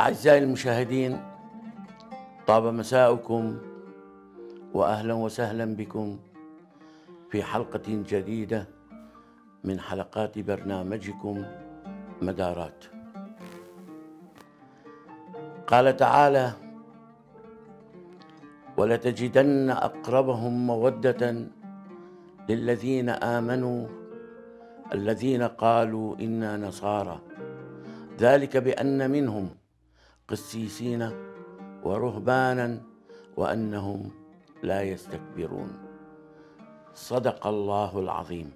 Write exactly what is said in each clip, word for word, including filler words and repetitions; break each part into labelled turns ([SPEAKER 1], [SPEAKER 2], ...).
[SPEAKER 1] أعزائي المشاهدين، طاب مساؤكم وأهلا وسهلا بكم في حلقة جديدة من حلقات برنامجكم مدارات. قال تعالى: ولتجدن أقربهم مودة للذين آمنوا الذين قالوا إنا نصارى ذلك بأن منهم قسيسين ورهبانا وأنهم لا يستكبرون. صدق الله العظيم.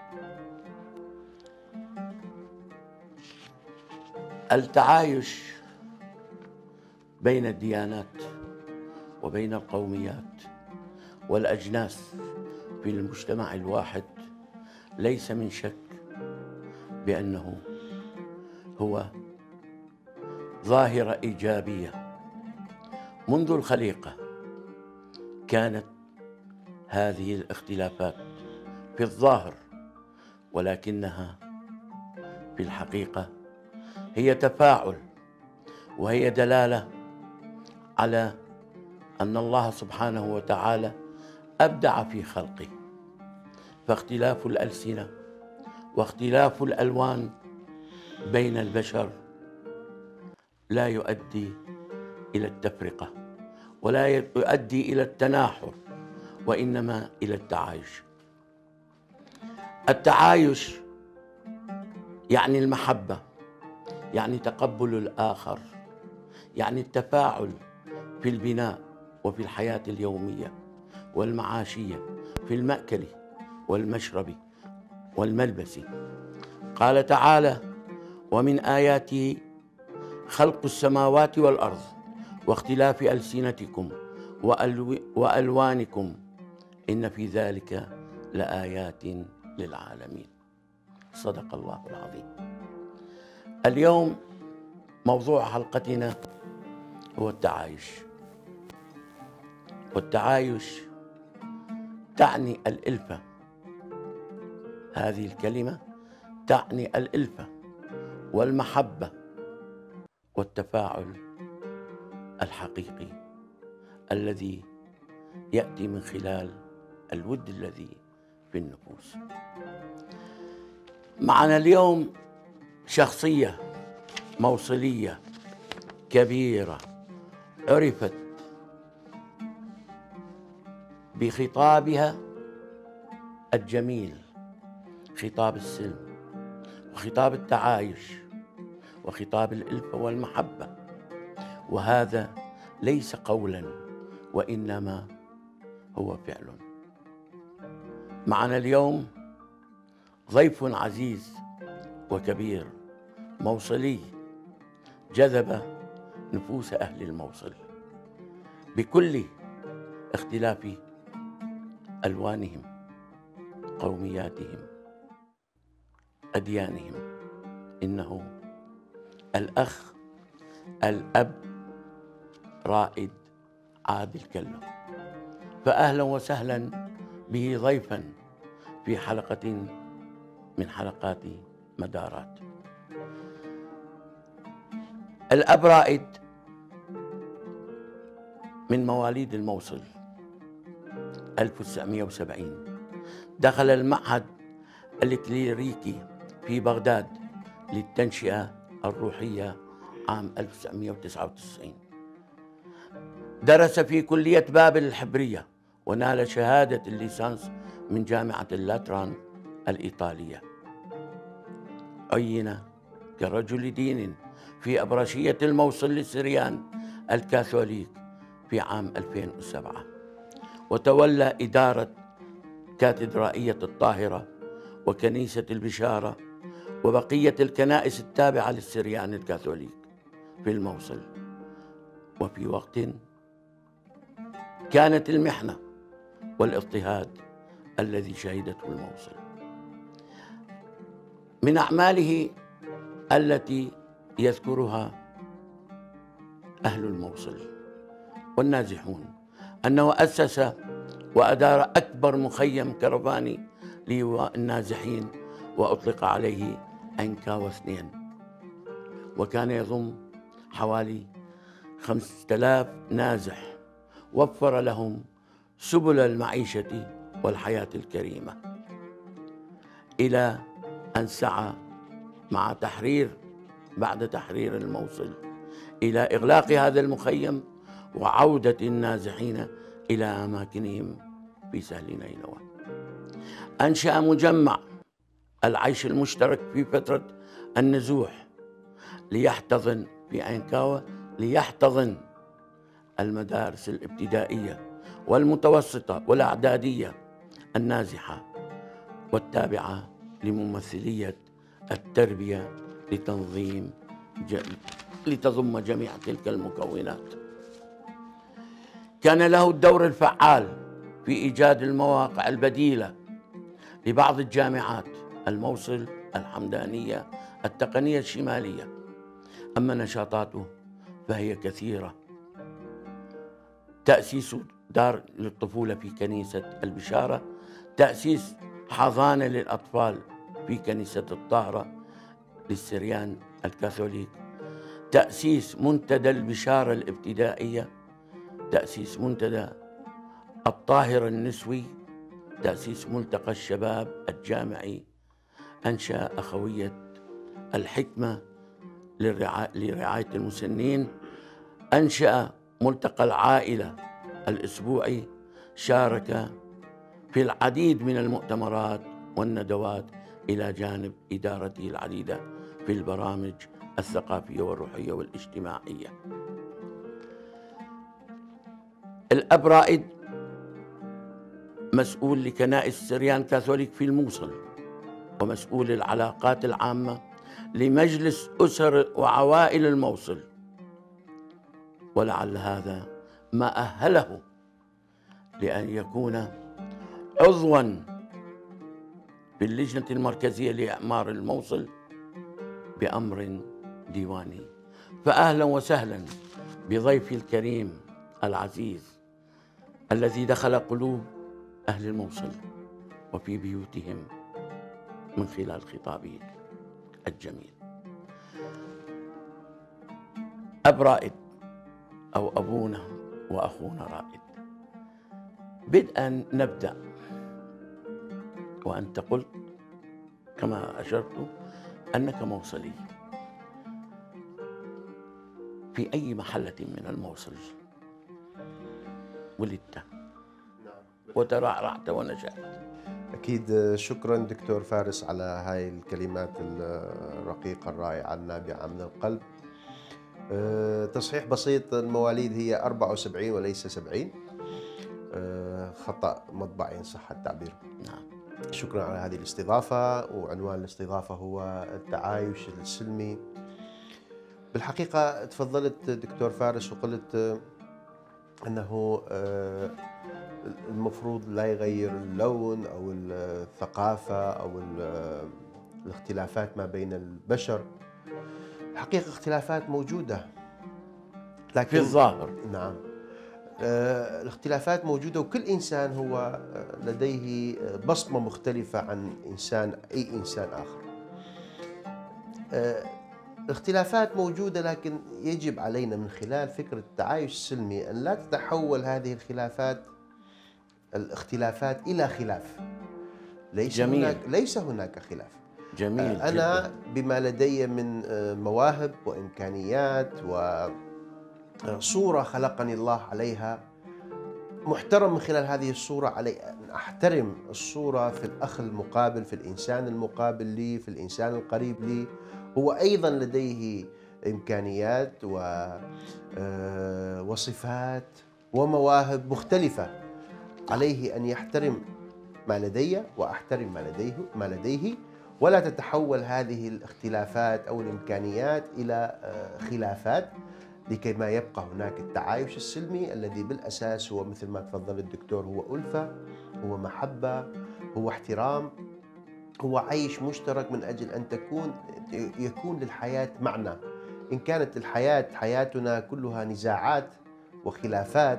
[SPEAKER 1] التعايش بين الديانات وبين القوميات والأجناس في المجتمع الواحد ليس من شك بأنه هو ظاهرة إيجابية. منذ الخليقة كانت هذه الاختلافات في الظاهر، ولكنها في الحقيقة هي تفاعل، وهي دلالة على أن الله سبحانه وتعالى أبدع في خلقه. فاختلاف الألسنة واختلاف الألوان بين البشر لا يؤدي إلى التفرقة ولا يؤدي إلى التناحر، وإنما إلى التعايش. التعايش يعني المحبة، يعني تقبل الآخر، يعني التفاعل في البناء وفي الحياة اليومية والمعاشية، في المأكل والمشرب والملبس. قال تعالى: ومن آياته خلق السماوات والأرض واختلاف ألسنتكم وألوانكم إن في ذلك لآيات للعالمين. صدق الله العظيم. اليوم موضوع حلقتنا هو التعايش، والتعايش تعني الألفة. هذه الكلمة تعني الألفة والمحبة والتفاعل الحقيقي الذي يأتي من خلال الود الذي في النفوس. معنا اليوم شخصية موصلية كبيرة عرفت بخطابها الجميل، خطاب السلم وخطاب التعايش وخطاب الألفة والمحبة، وهذا ليس قولا وإنما هو فعل. معنا اليوم ضيف عزيز وكبير موصلي جذب نفوس أهل الموصل بكل اختلاف ألوانهم، قومياتهم، أديانهم. إنه الأخ الأب رائد عادل كلو، فأهلا وسهلا به ضيفا في حلقة من حلقات مدارات. الأب رائد من مواليد الموصل ألف وتسعمئة وسبعين، دخل المعهد الكليريكي في بغداد للتنشئة الروحية عام ألف وتسعمئة وتسعة وتسعين. درس في كلية بابل الحبرية ونال شهادة الليسانس من جامعة اللاتران الإيطالية. عين كرجل دين في أبرشية الموصل للسريان الكاثوليك في عام ألفين وسبعة، وتولى إدارة كاتدرائية الطاهرة وكنيسة البشارة وبقية الكنائس التابعة للسريان الكاثوليك في الموصل. وفي وقت كانت المحنة والاضطهاد الذي شهدته الموصل. من أعماله التي يذكرها أهل الموصل والنازحون أنه أسس وأدار أكبر مخيم كرفاني للنازحين، وأطلق عليه أنكا واثنين، وكان يضم حوالي خمسة آلاف نازح، وفر لهم سبل المعيشة والحياة الكريمة، إلى أن سعى مع تحرير بعد تحرير الموصل إلى إغلاق هذا المخيم وعودة النازحين إلى أماكنهم في سهل نينوى. أنشأ مجمع العيش المشترك في فترة النزوح ليحتضن في أنكاوة ليحتضن المدارس الابتدائية والمتوسطة والإعدادية النازحة والتابعة لممثلية التربية لتنظيم ج... لتضم جميع تلك المكونات. كان له الدور الفعال في إيجاد المواقع البديلة لبعض الجامعات، الموصل، الحمدانية، التقنية الشمالية. أما نشاطاته فهي كثيرة: تأسيس دار للطفولة في كنيسة البشارة، تأسيس حضانة للأطفال في كنيسة الطاهرة للسريان الكاثوليك، تأسيس منتدى البشارة الابتدائية، تأسيس منتدى الطاهرة النسوي، تأسيس ملتقى الشباب الجامعي، أنشأ أخوية الحكمة لرعاية المسنين، أنشأ ملتقى العائلة الأسبوعي، شارك في العديد من المؤتمرات والندوات إلى جانب إدارته العديدة في البرامج الثقافية والروحية والاجتماعية. الأب رائد مسؤول لكنائس السريان كاثوليك في الموصل، ومسؤول العلاقات العامة لمجلس أسر وعوائل الموصل، ولعل هذا ما أهله لأن يكون عضواً في اللجنة المركزية لإعمار الموصل بأمر ديواني. فأهلا وسهلا بضيفي الكريم العزيز الذي دخل قلوب أهل الموصل وفي بيوتهم من خلال خطابه الجميل. أب رائد أو أبونا وأخونا رائد. بدءا نبدأ، وأنت قلت كما أشرت أنك موصلي، في أي محلة من الموصل ولدت وترعرعت ونشأت؟
[SPEAKER 2] أكيد. شكرا دكتور فارس على هاي الكلمات الرقيقة الرائعة النابعة من القلب. أه تصحيح بسيط، المواليد هي أربعة وسبعين وليس سبعين، أه خطأ مطبعي إن صح التعبير.
[SPEAKER 1] نعم.
[SPEAKER 2] شكرا على هذه الاستضافة، وعنوان الاستضافة هو التعايش السلمي. بالحقيقة تفضلت دكتور فارس وقلت أنه أه المفروض لا يغير اللون أو الثقافة أو الاختلافات ما بين البشر. الحقيقة اختلافات موجودة،
[SPEAKER 1] لكن في الظاهر
[SPEAKER 2] نعم آه الاختلافات موجودة، وكل إنسان هو لديه بصمة مختلفة عن إنسان أي إنسان آخر. آه الاختلافات موجودة، لكن يجب علينا من خلال فكرة التعايش السلمي أن لا تتحول هذه الخلافات الاختلافات إلى خلاف. ليس
[SPEAKER 1] جميل.
[SPEAKER 2] هناك ليس هناك خلاف.
[SPEAKER 1] جميل.
[SPEAKER 2] أنا
[SPEAKER 1] جدا.
[SPEAKER 2] بما لدي من مواهب وإمكانيات وصورة خلقني الله عليها، محترم من خلال هذه الصورة علي أن أحترم الصورة في الأخ المقابل، في الإنسان المقابل لي، في الإنسان القريب لي. هو أيضا لديه إمكانيات وصفات ومواهب مختلفة، عليه أن يحترم ما لدي وأحترم ما لديه ما لديه ولا تتحول هذه الاختلافات أو الإمكانيات إلى خلافات، لكي ما يبقى هناك التعايش السلمي الذي بالأساس هو مثل ما تفضل الدكتور، هو ألفة، هو محبة، هو احترام، هو عيش مشترك من أجل أن تكون يكون للحياة معنى. إن كانت الحياة حياتنا كلها نزاعات وخلافات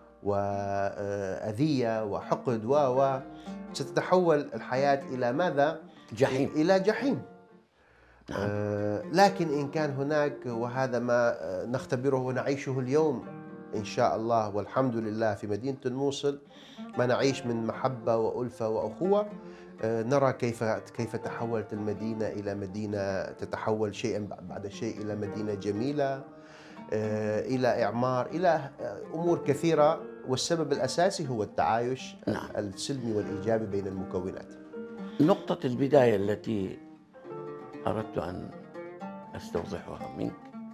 [SPEAKER 2] وأذية وحقد و و ستتحول الحياة إلى ماذا؟
[SPEAKER 1] جحيم.
[SPEAKER 2] إلى جحيم.
[SPEAKER 1] نعم.
[SPEAKER 2] آه، لكن إن كان هناك، وهذا ما آه، نختبره ونعيشه اليوم إن شاء الله والحمد لله في مدينة الموصل، ما نعيش من محبة وألفة وأخوة. آه، نرى كيف كيف تحولت المدينة إلى مدينة تتحول شيئا بعد شيء إلى مدينة جميلة، آه، إلى إعمار، إلى آه، أمور كثيرة، والسبب الأساسي هو التعايش
[SPEAKER 1] نعم.
[SPEAKER 2] السلمي والإيجابي بين المكونات.
[SPEAKER 1] نقطة البداية التي أردت أن أستوضحها منك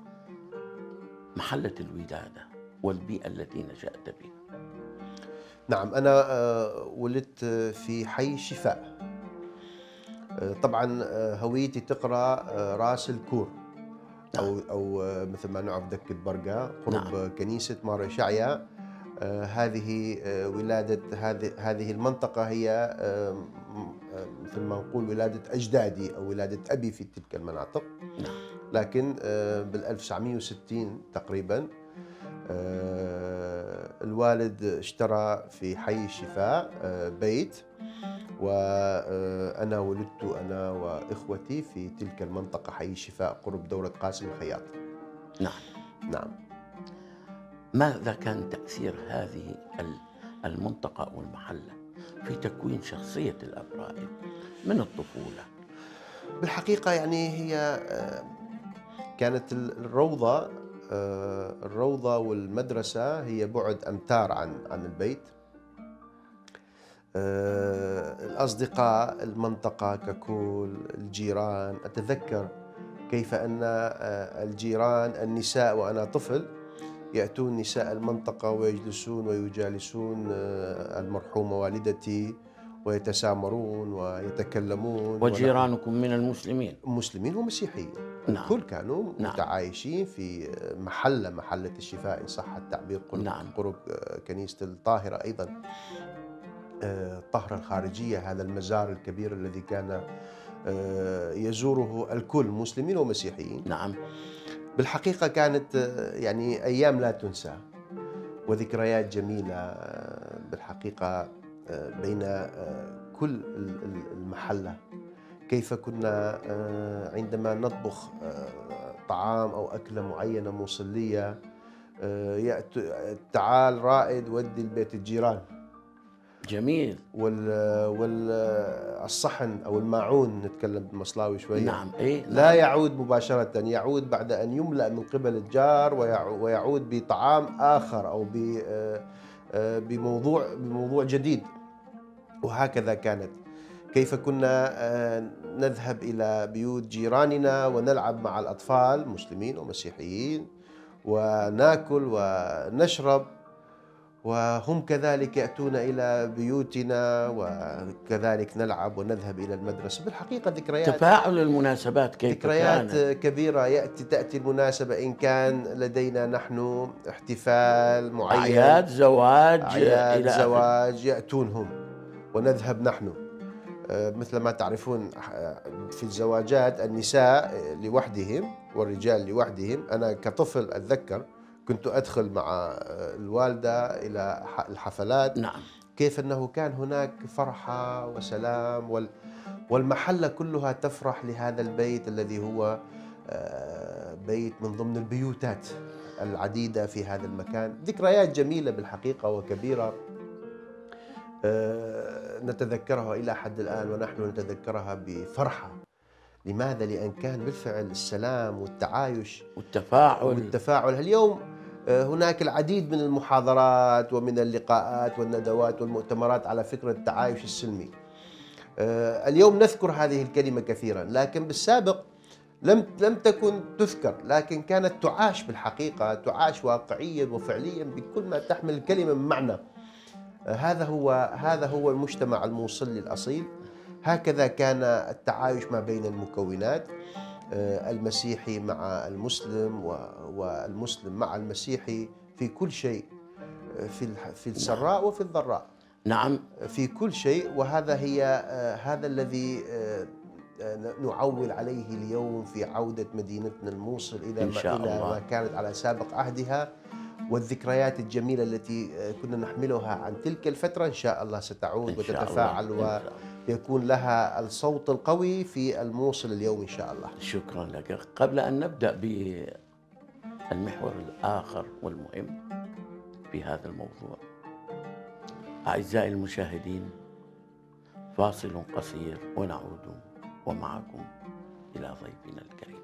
[SPEAKER 1] محلة الولادة والبيئة التي نشأت بها.
[SPEAKER 2] نعم، أنا آه، ولدت في حي شفاء. آه، طبعا آه، هويتي تقرأ آه، راس الكور، أو أو آه، مثل ما نعرف دك البرقة قرب
[SPEAKER 1] نعم.
[SPEAKER 2] كنيسة مار إشعيا. آه، هذه آه، ولادة هذه هذه المنطقة هي آه، م- آه، مثل ما نقول ولادة أجدادي أو ولادة أبي في تلك المناطق.
[SPEAKER 1] نعم.
[SPEAKER 2] لكن بال ألف وتسعمئة وستين تقريبا آه، الوالد اشترى في حي الشفاء آه، بيت، وأنا ولدت أنا وإخوتي في تلك المنطقة حي الشفاء قرب دورة قاسم الخياط.
[SPEAKER 1] نعم.
[SPEAKER 2] نعم.
[SPEAKER 1] ماذا كان تأثير هذه المنطقة والمحلة في تكوين شخصية الأب رائد من الطفولة؟
[SPEAKER 2] بالحقيقة يعني هي آه، كانت الروضة آه، الروضة والمدرسة هي بعد أمتار عن عن البيت. آه، الأصدقاء، المنطقة ككل، الجيران. أتذكر كيف أن آه، الجيران النساء وأنا طفل يأتون نساء المنطقة ويجلسون ويجالسون آه، المرحومة والدتي ويتسامرون ويتكلمون.
[SPEAKER 1] وجيرانكم من المسلمين؟
[SPEAKER 2] مسلمين ومسيحيين.
[SPEAKER 1] نعم.
[SPEAKER 2] الكل كانوا
[SPEAKER 1] نعم.
[SPEAKER 2] متعايشين في محلة محلة الشفاء إن صح التعبير، قرب
[SPEAKER 1] نعم.
[SPEAKER 2] قرب كنيسة الطاهرة أيضا، الطهرة الخارجية، هذا المزار الكبير الذي كان يزوره الكل مسلمين ومسيحيين.
[SPEAKER 1] نعم.
[SPEAKER 2] بالحقيقة كانت يعني أيام لا تنسى وذكريات جميلة بالحقيقة بين كل المحلة. كيف كنا عندما نطبخ طعام أو أكلة معينة موصلية، تعال رائد ودي البيت الجيران.
[SPEAKER 1] جميل.
[SPEAKER 2] والصحن أو الماعون، نتكلم بالمصلاوي شوية.
[SPEAKER 1] نعم. إيه؟
[SPEAKER 2] لا
[SPEAKER 1] نعم.
[SPEAKER 2] يعود مباشرة، يعود بعد أن يملأ من قبل الجار ويعود بطعام آخر أو بموضوع بموضوع جديد. وهكذا كانت. كيف كنا نذهب إلى بيوت جيراننا ونلعب مع الأطفال مسلمين ومسيحيين وناكل ونشرب، وهم كذلك يأتون إلى بيوتنا وكذلك نلعب ونذهب إلى المدرسة. بالحقيقة ذكريات
[SPEAKER 1] تفاعل المناسبات كيف
[SPEAKER 2] ذكريات
[SPEAKER 1] كانت؟
[SPEAKER 2] كبيرة. يأتي تأتي المناسبة إن كان لدينا نحن احتفال معين،
[SPEAKER 1] أعياد زواج،
[SPEAKER 2] أعياد
[SPEAKER 1] إلى
[SPEAKER 2] زواج، يأتون هم ونذهب نحن. مثل ما تعرفون في الزواجات النساء لوحدهم والرجال لوحدهم. أنا كطفل أتذكر كنت أدخل مع الوالدة إلى الحفلات.
[SPEAKER 1] نعم.
[SPEAKER 2] كيف أنه كان هناك فرحة وسلام، والمحلة كلها تفرح لهذا البيت الذي هو بيت من ضمن البيوتات العديدة في هذا المكان. ذكريات جميلة بالحقيقة وكبيرة نتذكرها إلى حد الآن، ونحن نتذكرها بفرحة. لماذا؟ لأن كان بالفعل السلام والتعايش
[SPEAKER 1] والتفاعل
[SPEAKER 2] والتفاعل. اليوم هناك العديد من المحاضرات ومن اللقاءات والندوات والمؤتمرات على فكرة التعايش السلمي. اليوم نذكر هذه الكلمة كثيرا، لكن بالسابق لم لم تكن تذكر، لكن كانت تعاش بالحقيقة، تعاش واقعيا وفعليا بكل ما تحمل الكلمة من معنى. هذا هو هذا هو المجتمع الموصلي الأصيل. هكذا كان التعايش ما بين المكونات، المسيحي مع المسلم والمسلم مع المسيحي في كل شيء، في في السراء وفي الضراء.
[SPEAKER 1] نعم.
[SPEAKER 2] في كل شيء. وهذا هي هذا الذي نعول عليه اليوم في عودة مدينتنا الموصل إلى ما, إلى ما كانت على سابق عهدها، والذكريات الجميلة التي كنا نحملها عن تلك الفترة إن شاء الله ستعود وتتفاعل يكون لها الصوت القوي في الموصل اليوم إن شاء الله.
[SPEAKER 1] شكرا لك. قبل أن نبدأ بالمحور الآخر والمهم في هذا الموضوع، أعزائي المشاهدين، فاصل قصير ونعود ومعكم إلى ضيفنا الكريم.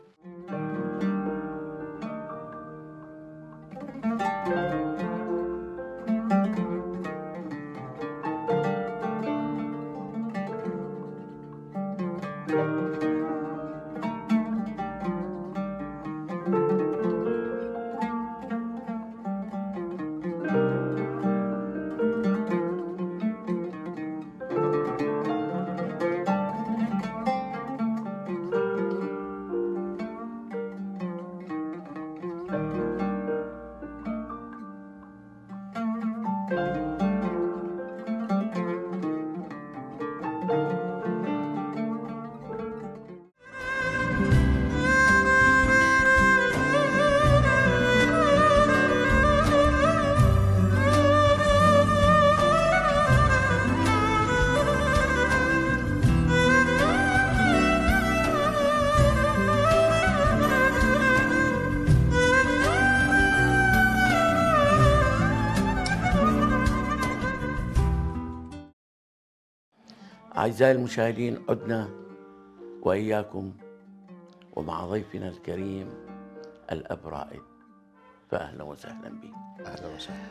[SPEAKER 1] أعزائي المشاهدين، عدنا وإياكم ومع ضيفنا الكريم الأب رائد، فأهلا وسهلا به.
[SPEAKER 2] أهلا وسهلا.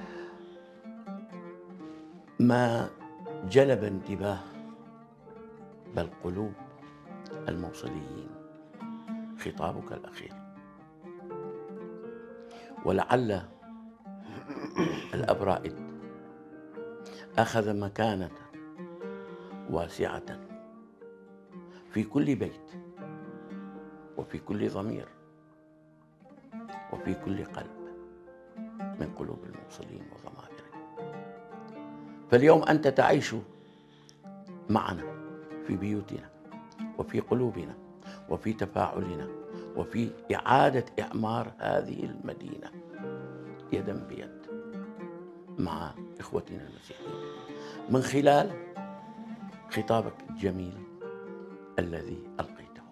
[SPEAKER 1] ما جلب انتباه بل قلوب الموصليين خطابك الأخير، ولعل الأب رائد أخذ مكانة واسعة في كل بيت وفي كل ضمير وفي كل قلب من قلوب الموصلين وضمائرهم. فاليوم أنت تعيش معنا في بيوتنا وفي قلوبنا وفي تفاعلنا وفي إعادة إعمار هذه المدينة يدا بيد مع إخوتنا المسيحيين من خلال خطابك الجميل الذي ألقيته.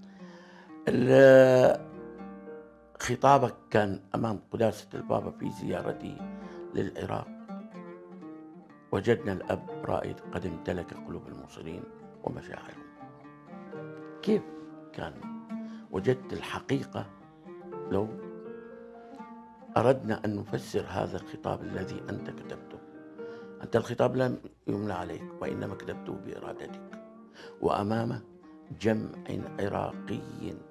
[SPEAKER 1] خطابك كان أمام قداسة البابا في زيارته للعراق. وجدنا الأب رائد قد امتلك قلوب الموصلين ومشاعرهم. كيف كان وجدت الحقيقة لو أردنا أن نفسر هذا الخطاب الذي أنت كتبته؟ أنت الخطاب لم يملى عليك، وإنما كتبته بإرادتك وأمام جمع عراقي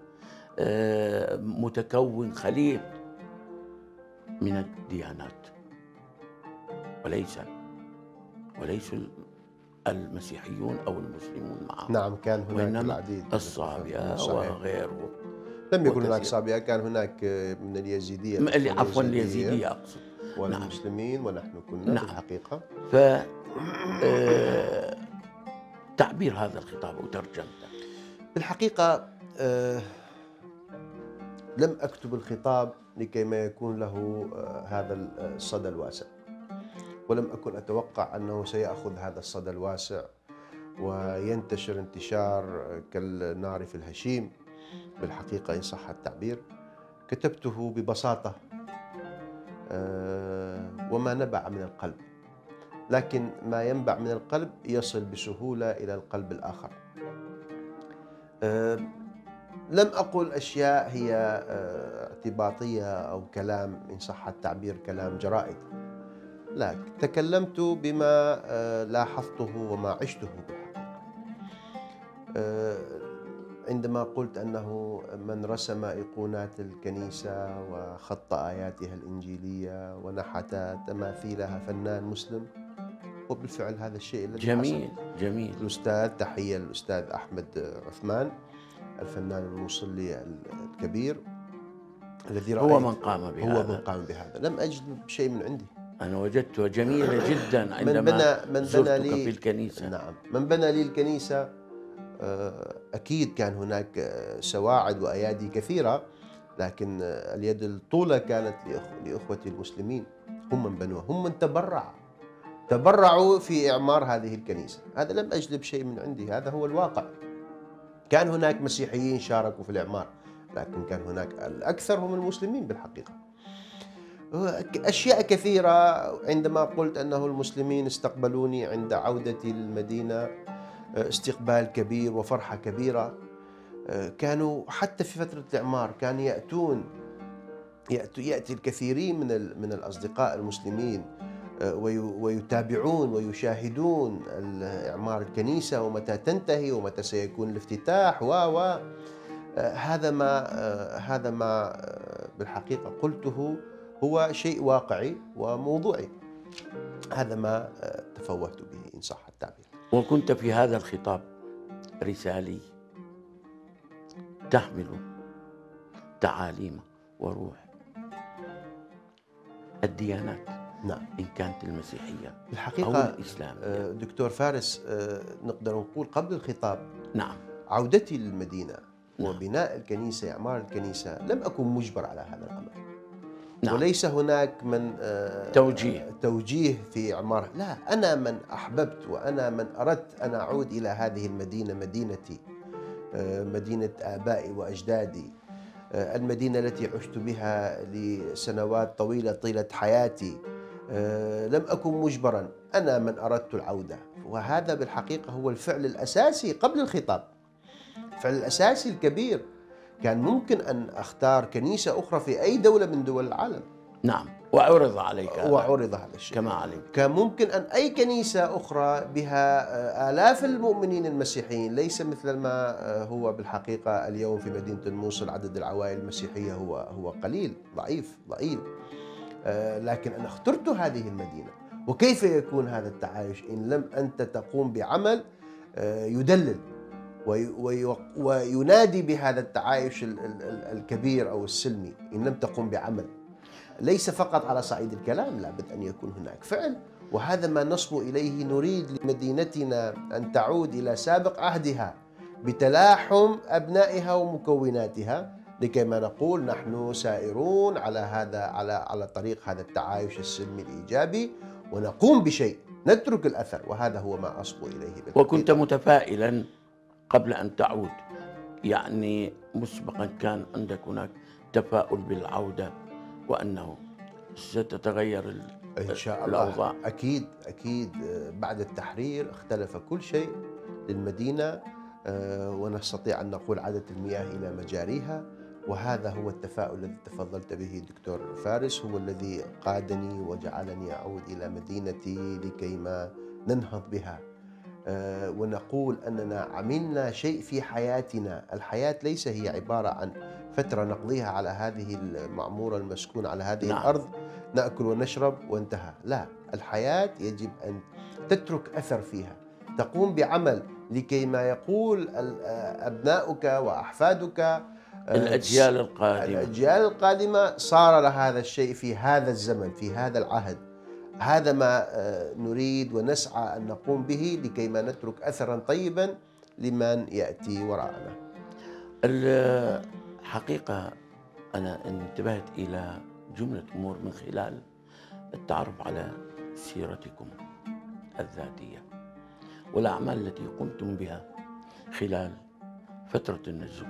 [SPEAKER 1] متكون خليط من الديانات، وليس وليس المسيحيون أو المسلمون معهم.
[SPEAKER 2] نعم، كان هناك العديد
[SPEAKER 1] الصابئة وغيره.
[SPEAKER 2] لم يكن هناك صابئة، كان هناك من اليزيدية،
[SPEAKER 1] عفوا اليزيدية أقصد،
[SPEAKER 2] والمسلمين. نعم. ونحن كنا نعم. في الحقيقة
[SPEAKER 1] ف آه... تعبير هذا الخطاب وترجمته.
[SPEAKER 2] بالحقيقة آه... لم أكتب الخطاب لكي ما يكون له آه هذا الصدى الواسع، ولم أكن أتوقع أنه سيأخذ هذا الصدى الواسع وينتشر انتشار كالنار في الهشيم. بالحقيقة إن صح التعبير كتبته ببساطة آه وما نبع من القلب، لكن ما ينبع من القلب يصل بسهولة إلى القلب الآخر. أه لم أقل أشياء هي أه اعتباطية أو كلام إن صح التعبير كلام جرائد، لا، تكلمت بما أه لاحظته وما عشته بالحقيقة. أه عندما قلت أنه من رسم أيقونات الكنيسة وخط آياتها الإنجيلية ونحت تماثيلها فنان مسلم، وبالفعل هذا الشيء الذي
[SPEAKER 1] جميل
[SPEAKER 2] حصل.
[SPEAKER 1] جميل.
[SPEAKER 2] الأستاذ، تحية للأستاذ أحمد عثمان الفنان الموصلي الكبير الذي رأيت
[SPEAKER 1] هو من قام بهذا،
[SPEAKER 2] هو من قام بهذا. لم أجد شيء من عندي،
[SPEAKER 1] أنا وجدتها جميلة جدا عندما
[SPEAKER 2] من بنى من بنى لي
[SPEAKER 1] في الكنيسة.
[SPEAKER 2] نعم، من بنى لي الكنيسة أكيد كان هناك سواعد وأيادي كثيرة، لكن اليد الطولة كانت لأخوتي المسلمين، هم من بنوها، هم من تبرع تبرعوا في إعمار هذه الكنيسة. هذا لم أجلب شيء من عندي، هذا هو الواقع. كان هناك مسيحيين شاركوا في الإعمار، لكن كان هناك الأكثر هم المسلمين بالحقيقة. أشياء كثيرة. عندما قلت أنه المسلمين استقبلوني عند عودتي للمدينة استقبال كبير وفرحة كبيرة، كانوا حتى في فترة الإعمار كان يأتون يأتي الكثيرين من من الأصدقاء المسلمين ويتابعون ويشاهدون إعمار الكنيسة ومتى تنتهي ومتى سيكون الافتتاح و و هذا ما هذا ما بالحقيقة قلته هو شيء واقعي وموضوعي. هذا ما تفوهت به إن صح التعبير.
[SPEAKER 1] وكنت في هذا الخطاب رسالي تحمل تعاليم وروح الديانات،
[SPEAKER 2] نعم،
[SPEAKER 1] إن كانت المسيحية
[SPEAKER 2] بالحقيقة
[SPEAKER 1] أو الإسلامية.
[SPEAKER 2] دكتور فارس، نقدر نقول قبل الخطاب
[SPEAKER 1] نعم،
[SPEAKER 2] عودتي للمدينة
[SPEAKER 1] نعم.
[SPEAKER 2] وبناء الكنيسة، إعمار الكنيسة، لم أكن مجبر على هذا الأمر.
[SPEAKER 1] نعم.
[SPEAKER 2] وليس هناك من
[SPEAKER 1] توجيه
[SPEAKER 2] توجيه في إعمار، لا، أنا من أحببت وأنا من أردت أن أعود إلى هذه المدينة، مدينتي، مدينة آبائي وأجدادي، المدينة التي عشت بها لسنوات طويلة طيلة حياتي. لم أكن مجبرا، أنا من أردت العودة. وهذا بالحقيقة هو الفعل الأساسي قبل الخطاب، الفعل الأساسي الكبير. كان ممكن أن أختار كنيسة أخرى في أي دولة من دول العالم.
[SPEAKER 1] نعم، وعرض عليك
[SPEAKER 2] وعرض هذا الشيء
[SPEAKER 1] كما علمت.
[SPEAKER 2] كان ممكن أن أي كنيسة أخرى بها آلاف المؤمنين المسيحيين، ليس مثل ما هو بالحقيقة اليوم في مدينة الموصل عدد العوائل المسيحية هو هو قليل، ضعيف ضئيل. لكن أنا اخترت هذه المدينة. وكيف يكون هذا التعايش إن لم أنت تقوم بعمل يدلل وينادي بهذا التعايش الكبير أو السلمي؟ إن لم تقوم بعمل، ليس فقط على صعيد الكلام، لابد أن يكون هناك فعل. وهذا ما نصبو إليه. نريد لمدينتنا أن تعود إلى سابق عهدها بتلاحم أبنائها ومكوناتها، لكي ما نقول نحن سائرون على هذا على على طريق هذا التعايش السلمي الإيجابي، ونقوم بشيء، نترك الأثر. وهذا هو ما أصبو إليه بالحقيقة.
[SPEAKER 1] وكنت متفائلا قبل أن تعود، يعني مسبقا كان عندك هناك تفاؤل بالعودة وأنه ستتغير
[SPEAKER 2] إن شاء
[SPEAKER 1] الأوضاع.
[SPEAKER 2] الله. أكيد أكيد. بعد التحرير اختلف كل شيء للمدينة، ونستطيع أن نقول عادت المياه إلى مجاريها. وهذا هو التفاؤل الذي تفضلت به دكتور فارس، هو الذي قادني وجعلني أعود إلى مدينتي لكيما ننهض بها ونقول أننا عملنا شيء في حياتنا. الحياة ليس هي عبارة عن فترة نقضيها على هذه المعمورة المسكونة، على هذه
[SPEAKER 1] نعم.
[SPEAKER 2] الأرض، نأكل ونشرب وانتهى. لا، الحياة يجب أن تترك أثر فيها، تقوم بعمل لكي ما يقول أبناؤك وأحفادك،
[SPEAKER 1] الأجيال القادمة
[SPEAKER 2] الأجيال القادمة صار لهذا الشيء في هذا الزمن، في هذا العهد. هذا ما نريد ونسعى أن نقوم به لكي ما نترك أثرا طيبا لمن يأتي وراءنا.
[SPEAKER 1] الحقيقة أنا انتبهت إلى جملة أمور من خلال التعرف على سيرتكم الذاتية والأعمال التي قمتم بها خلال فترة النزوح،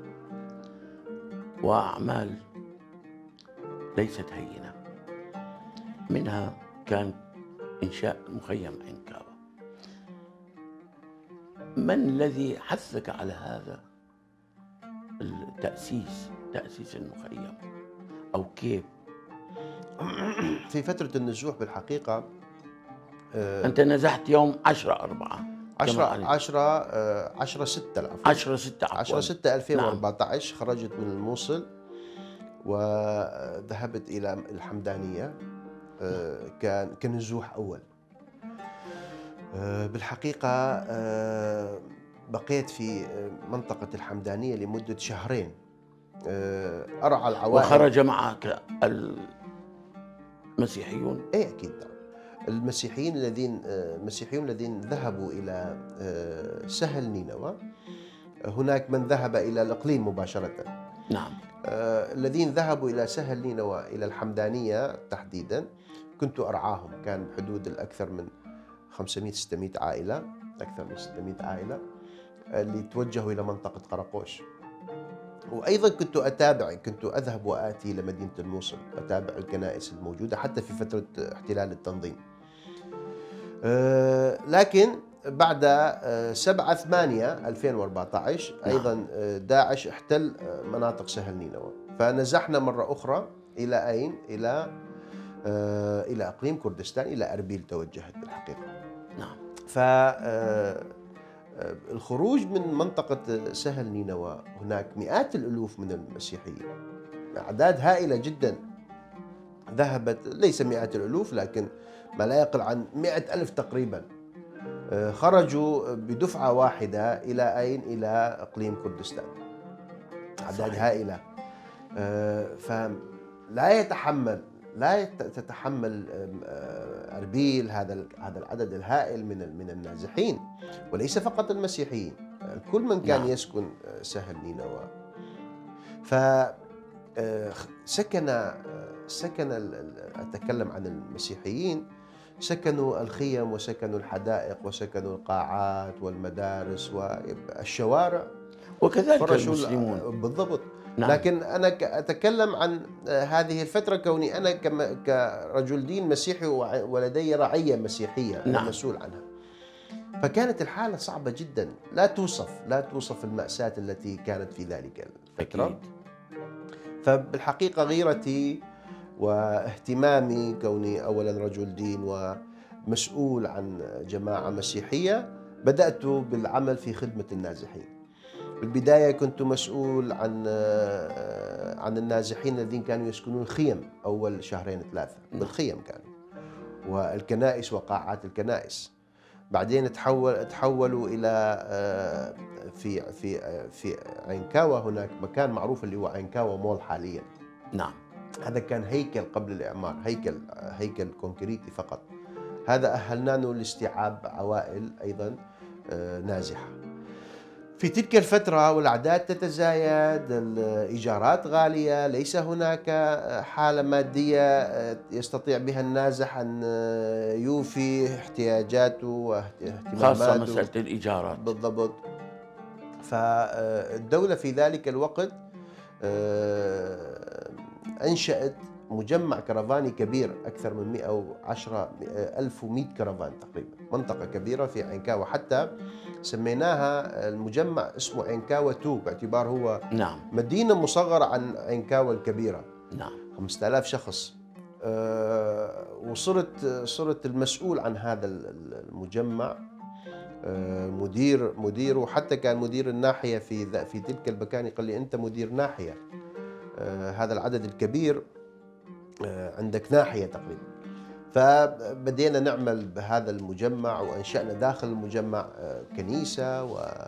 [SPEAKER 1] وأعمال ليست هينة. منها كان إنشاء مخيم عنكاوة. من الذي حثك على هذا التأسيس، تأسيس المخيم، أو كيف؟
[SPEAKER 2] في فترة النزوح بالحقيقة
[SPEAKER 1] أنت نزحت يوم عشرة أربعة
[SPEAKER 2] عشرة عشرة عشرة ستة
[SPEAKER 1] عشرة ستة
[SPEAKER 2] عشرة ستة ألفين وأربعة عشر. نعم. خرجت من الموصل وذهبت إلى الحمدانية كان كنزوح أول. بالحقيقة بقيت في منطقة الحمدانية لمدة شهرين أرعى العوائل.
[SPEAKER 1] وخرج معك المسيحيون؟
[SPEAKER 2] أي أكيد. المسيحيين الذين المسيحيون الذين ذهبوا إلى سهل نينوى، هناك من ذهب إلى الإقليم مباشرة.
[SPEAKER 1] نعم.
[SPEAKER 2] الذين ذهبوا إلى سهل نينوى إلى الحمدانية تحديدا كنت أرعاهم، كان بحدود الأكثر من خمسمئة ستمئة عائلة، أكثر من ستمئة عائلة اللي توجهوا إلى منطقة قراقوش. وأيضا كنت أتابع، كنت أذهب وآتي إلى مدينة الموصل، أتابع الكنائس الموجودة حتى في فترة احتلال التنظيم. أه لكن بعد سبعة ثمانية ألفين وأربعة عشر أيضا داعش احتل مناطق سهل نينوى، فنزحنا مرة أخرى إلى أين؟ إلى أه إلى إقليم كردستان، إلى أربيل توجهت بالحقيقة.
[SPEAKER 1] نعم.
[SPEAKER 2] فالخروج من منطقة سهل نينوى هناك مئات الألوف من المسيحيين، أعداد هائلة جدا ذهبت، ليس مئات الألوف لكن ما لا يقل عن مئة ألف تقريبا، خرجوا بدفعة واحدة إلى أين؟ إلى إقليم كردستان، أعداد هائلة. فلا يتحمل لا تتحمل أربيل هذا هذا العدد الهائل من من النازحين، وليس فقط المسيحيين، كل من كان يسكن سهل نينوى. فسكن سكن أتكلم عن المسيحيين، سكنوا الخيم وسكنوا الحدائق وسكنوا القاعات والمدارس والشوارع،
[SPEAKER 1] وكذلك المسلمون
[SPEAKER 2] بالضبط.
[SPEAKER 1] نعم.
[SPEAKER 2] لكن أنا أتكلم عن هذه الفترة كوني أنا كرجل دين مسيحي ولدي رعية مسيحية أنا
[SPEAKER 1] نعم.
[SPEAKER 2] مسؤول عنها. فكانت الحالة صعبة جدا، لا توصف لا توصف المأساة التي كانت في ذلك الفترة.
[SPEAKER 1] أكيد.
[SPEAKER 2] فبالحقيقة غيرتي واهتمامي كوني أولا رجل دين ومسؤول عن جماعة مسيحية، بدأت بالعمل في خدمة النازحين. بالبداية كنت مسؤول عن عن النازحين الذين كانوا يسكنون خيم أول شهرين ثلاثة، بالخيم كانوا، والكنائس وقاعات الكنائس. بعدين تحول تحولوا إلى في في في عينكاوى، هناك مكان معروف اللي هو عينكاوى مول حاليا.
[SPEAKER 1] نعم.
[SPEAKER 2] هذا كان هيكل قبل الإعمار، هيكل هيكل كونكريتي فقط. هذا أهلنا لاستيعاب عوائل أيضا نازحة. في تلك الفترة والأعداد تتزايد، الإيجارات غالية، ليس هناك حالة مادية يستطيع بها النازح أن يوفي احتياجاته واهتماماته،
[SPEAKER 1] خاصة مسألة الإيجارات.
[SPEAKER 2] بالضبط. فالدولة في ذلك الوقت أنشأت مجمع كرفاني كبير، أكثر من مئة وعشرة ألف ومئة كرفان تقريبا، منطقة كبيرة في عينكاوى، حتى سميناها المجمع اسمه عينكاوى تو، باعتبار هو
[SPEAKER 1] نعم.
[SPEAKER 2] مدينة مصغرة عن عينكاوى الكبيرة.
[SPEAKER 1] نعم.
[SPEAKER 2] خمسة آلاف شخص. أه وصرت صرت المسؤول عن هذا المجمع، أه مدير مدير وحتى كان مدير الناحية في في تلك المكان قال لي أنت مدير ناحية، أه هذا العدد الكبير أه عندك ناحية تقريبا. فبدينا نعمل بهذا المجمع، وأنشأنا داخل المجمع كنيسة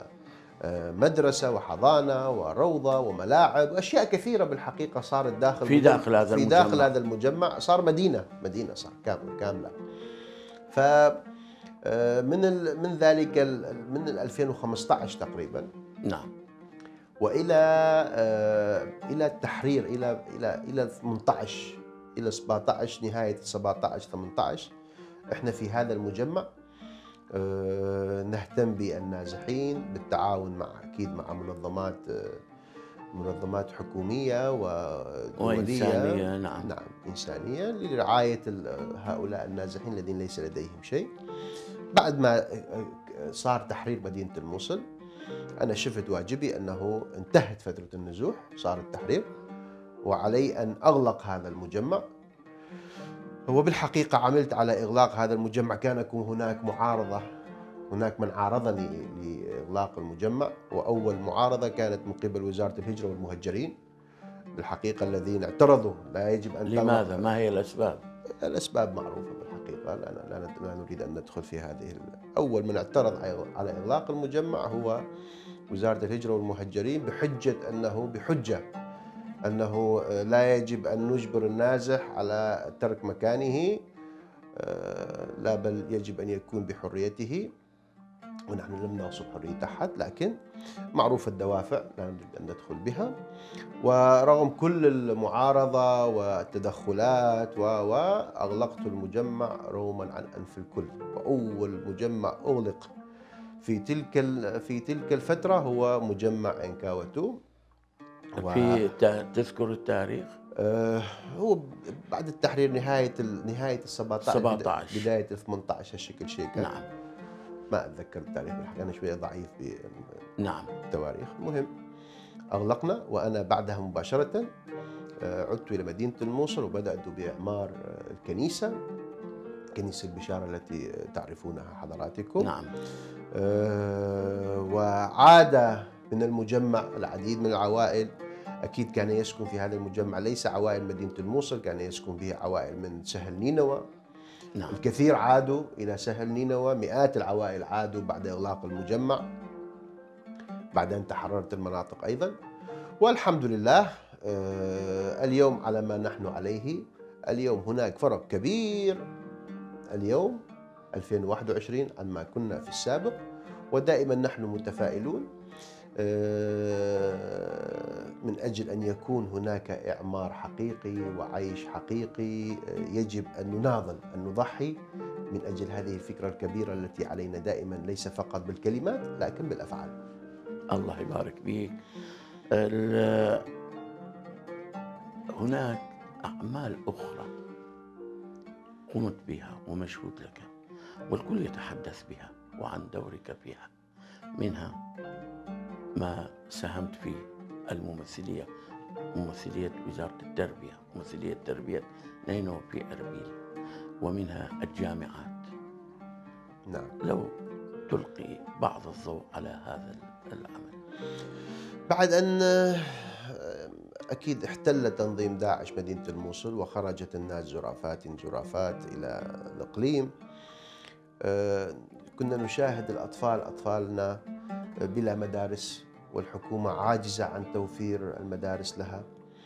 [SPEAKER 2] ومدرسة وحضانة وروضة وملاعب وأشياء كثيرة بالحقيقة صارت داخل
[SPEAKER 1] في داخل هذا
[SPEAKER 2] في
[SPEAKER 1] المجمع.
[SPEAKER 2] داخل هذا المجمع صار مدينة مدينة صار كاملة. ف من من ذلك من ألفين وخمسة عشر تقريبا.
[SPEAKER 1] نعم.
[SPEAKER 2] وإلى إلى التحرير إلى إلى إلى ثمانية عشر إلى سبعة عشر، نهاية سبعة عشر ثمانية عشر إحنا في هذا المجمع أه نهتم بالنازحين بالتعاون مع أكيد مع منظمات منظمات حكومية ودولية
[SPEAKER 1] وإنسانية. نعم.
[SPEAKER 2] نعم إنسانية لرعاية هؤلاء النازحين الذين ليس لديهم شيء. بعد ما صار تحرير مدينة الموصل أنا شفت واجبي أنه انتهت فترة النزوح، صار التحرير، وعلي أن أغلق هذا المجمع. وبالحقيقة عملت على إغلاق هذا المجمع، كان يكون هناك معارضة، هناك من عارضني لإغلاق المجمع، وأول معارضة كانت من قبل وزارة الهجرة والمهجرين بالحقيقة، الذين اعترضوا لا يجب أن
[SPEAKER 1] لماذا؟ ما هي الأسباب؟
[SPEAKER 2] الأسباب معروفة بالحقيقة، لا, لا, لا نريد أن ندخل في هذه. أول من اعترض على إغلاق المجمع هو وزارة الهجرة والمهجرين، بحجة أنه بحجة أنه لا يجب أن نجبر النازح على ترك مكانه، لا بل يجب أن يكون بحريته. ونحن لم نغصب حرية أحد، لكن معروف الدوافع لا نريد أن ندخل بها. ورغم كل المعارضة والتدخلات و و أغلقت المجمع روما عن أنف الكل. وأول مجمع أغلق في تلك في تلك الفترة هو مجمع إنكاواتو.
[SPEAKER 1] في تا- تذكر التاريخ؟
[SPEAKER 2] آه، هو بعد التحرير نهاية ال- نهاية ال سبعة عشر
[SPEAKER 1] سبعة
[SPEAKER 2] بدا-
[SPEAKER 1] عشر.
[SPEAKER 2] بداية ال ثمانية عشر هالشكل شيء كان.
[SPEAKER 1] نعم
[SPEAKER 2] ما أتذكر التاريخ بالحقيقة، أنا شوية ضعيف
[SPEAKER 1] نعم
[SPEAKER 2] بالتواريخ. المهم أغلقنا، وأنا بعدها مباشرة آه، عدت إلى مدينة الموصل وبدأت بإعمار آه، الكنيسة، كنيسة البشارة التي تعرفونها حضراتكم.
[SPEAKER 1] نعم
[SPEAKER 2] آه، وعاد من المجمع العديد من العوائل. أكيد كان يسكن في هذا المجمع ليس عوائل مدينة الموصل، كان يسكن فيه عوائل من سهل نينوى.
[SPEAKER 1] نعم
[SPEAKER 2] الكثير عادوا إلى سهل نينوى، مئات العوائل عادوا بعد إغلاق المجمع بعد أن تحررت المناطق أيضا. والحمد لله آه، اليوم على ما نحن عليه. اليوم هناك فرق كبير اليوم ألفين وواحد وعشرين عن ما كنا في السابق، ودائما نحن متفائلون آه، من أجل أن يكون هناك إعمار حقيقي وعيش حقيقي. يجب أن نناضل، أن نضحي من أجل هذه الفكرة الكبيرة التي علينا دائما، ليس فقط بالكلمات لكن بالأفعال.
[SPEAKER 1] الله يبارك فيك. ال- هناك أعمال أخرى قمت بها ومشهود لك والكل يتحدث بها وعن دورك فيها، منها ما ساهمت فيه الممثلية، ممثلية وزارة التربية، ممثلية تربية نينوى في أربيل، ومنها الجامعات.
[SPEAKER 2] نعم.
[SPEAKER 1] لو تلقي بعض الضوء على هذا العمل.
[SPEAKER 2] بعد أن أكيد احتل تنظيم داعش مدينة الموصل وخرجت الناس زرافات زرافات إلى الإقليم، كنا نشاهد الأطفال أطفالنا بلا مدارس، والحكومة عاجزة عن توفير المدارس لها.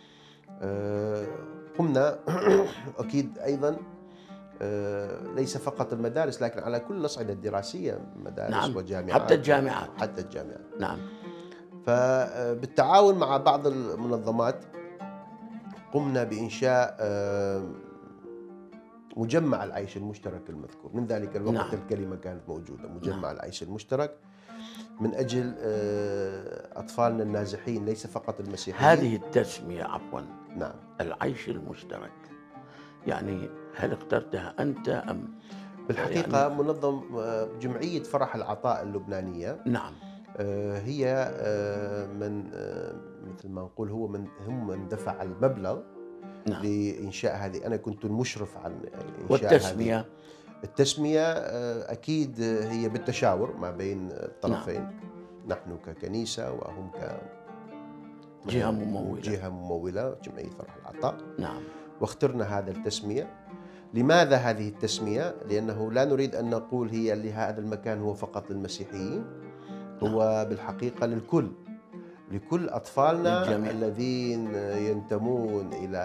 [SPEAKER 2] قمنا أكيد أيضا ليس فقط المدارس لكن على كل الأصعدة الدراسية، مدارس
[SPEAKER 1] نعم.
[SPEAKER 2] وجامعات،
[SPEAKER 1] حتى الجامعات
[SPEAKER 2] حتى الجامعات.
[SPEAKER 1] نعم.
[SPEAKER 2] فبالتعاون مع بعض المنظمات قمنا بإنشاء مجمع العيش المشترك المذكور. من ذلك الوقت نعم. الكلمة كانت موجودة، مجمع نعم. العيش المشترك، من أجل أطفالنا النازحين ليس فقط المسيحيين.
[SPEAKER 1] هذه التسمية عفوا
[SPEAKER 2] نعم
[SPEAKER 1] العيش المشترك، يعني هل اخترتها أنت أم؟
[SPEAKER 2] بالحقيقة يعني منظم جمعية فرح العطاء اللبنانية.
[SPEAKER 1] نعم.
[SPEAKER 2] هي من مثل ما نقول هو من هم من دفع المبلغ نعم. لإنشاء هذه. أنا كنت المشرف عن إنشاء
[SPEAKER 1] والتسمية
[SPEAKER 2] هذه. التسمية أكيد هي بالتشاور ما بين الطرفين نعم. نحن ككنيسة وهم ك
[SPEAKER 1] جهة ممولة
[SPEAKER 2] جهة ممولة جمعية فرح العطاء
[SPEAKER 1] نعم.
[SPEAKER 2] واخترنا هذا التسمية. لماذا هذه التسمية؟ لأنه لا نريد أن نقول هي لهذا المكان هو فقط للمسيحيين، هو نعم. بالحقيقة للكل، لكل أطفالنا الجميع. الذين ينتمون إلى